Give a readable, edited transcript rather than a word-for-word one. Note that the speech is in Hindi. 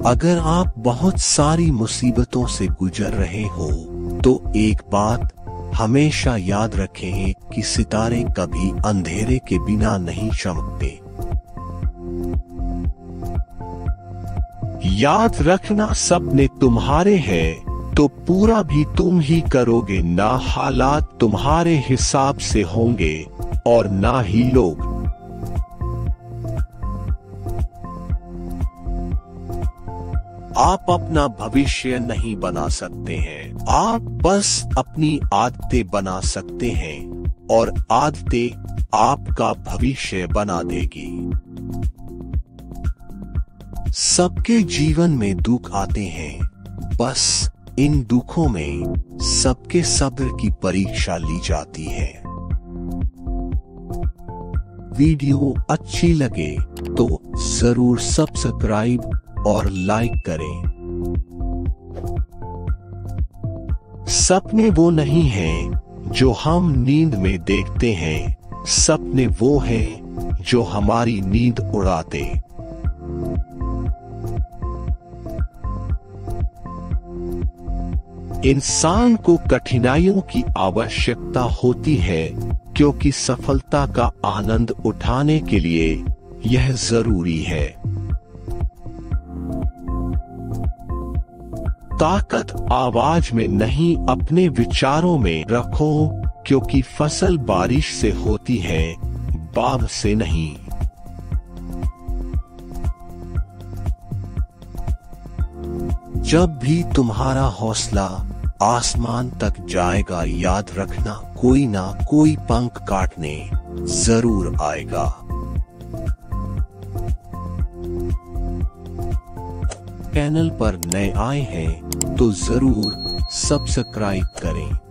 अगर आप बहुत सारी मुसीबतों से गुजर रहे हो तो एक बात हमेशा याद रखें कि सितारे कभी अंधेरे के बिना नहीं चमकते। याद रखना, सपने तुम्हारे हैं तो पूरा भी तुम ही करोगे, ना हालात तुम्हारे हिसाब से होंगे और ना ही लोग। आप अपना भविष्य नहीं बना सकते हैं, आप बस अपनी आदतें बना सकते हैं और आदतें आपका भविष्य बना देगी। सबके जीवन में दुख आते हैं, बस इन दुखों में सबके सब्र की परीक्षा ली जाती है। वीडियो अच्छी लगे तो जरूर सब्सक्राइब और लाइक करें। सपने वो नहीं हैं जो हम नींद में देखते हैं, सपने वो हैं जो हमारी नींद उड़ाते। इंसान को कठिनाइयों की आवश्यकता होती है क्योंकि सफलता का आनंद उठाने के लिए यह जरूरी है। ताकत आवाज में नहीं, अपने विचारों में रखो, क्योंकि फसल बारिश से होती है, बाग से नहीं। जब भी तुम्हारा हौसला आसमान तक जाएगा, याद रखना कोई ना कोई पंख काटने जरूर आएगा। चैनल पर नए आए हैं तो जरूर सब्सक्राइब करें।